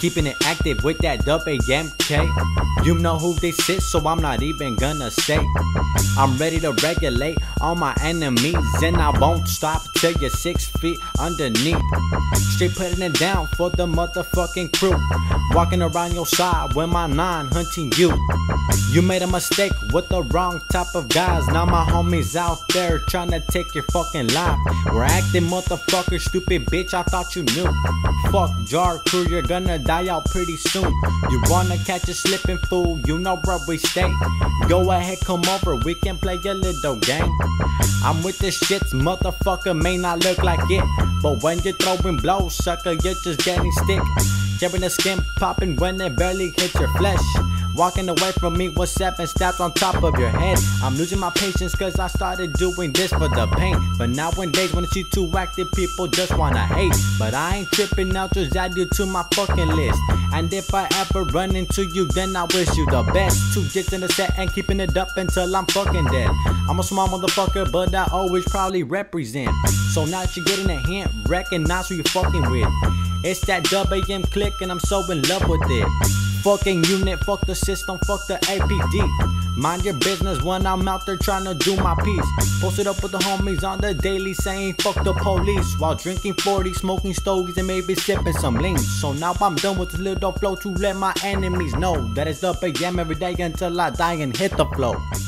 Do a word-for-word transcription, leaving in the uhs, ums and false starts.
keeping it active with that W M K. You know who they sit, so I'm not even gonna say. I'm ready to regulate all my enemies, and I won't stop till you're six feet underneath. Straight putting it down for the motherfucking crew, walking around your side with my nine hunting you. You made a mistake with the wrong type of guys. Now my homies out there trying to take your fucking life. We're acting motherfucker, stupid bitch, I thought you knew. Fuck Jar Crew, you're gonna die out pretty soon. You wanna catch a slipping fool, you know where we stay. Go ahead, come over, we can play a little game. I'm with the shits, motherfucker, may not look like it, but when you're throwing blows, sucker, you're just getting stick. Tearing the skin popping when it barely hits your flesh. Walking away from me with seven stabs on top of your head. I'm losing my patience cause I started doing this for the pain. But nowadays when I see two active people just wanna hate. But I ain't tripping, I'll just add you to my fucking list. And if I ever run into you, then I wish you the best. Two jits in the set and keeping it up until I'm fucking dead. I'm a small motherfucker, but I always proudly represent. So now that you're getting a hint, recognize who you're fucking with. It's that W M click and I'm so in love with it. Fucking unit, fuck the system, fuck the A P D. Mind your business when I'm out there trying to do my piece. Posted up with the homies on the daily saying fuck the police, while drinking forty, smoking stogies and maybe sipping some lean. So now I'm done with this little flow to let my enemies know that it's W M every day until I die and hit the flow.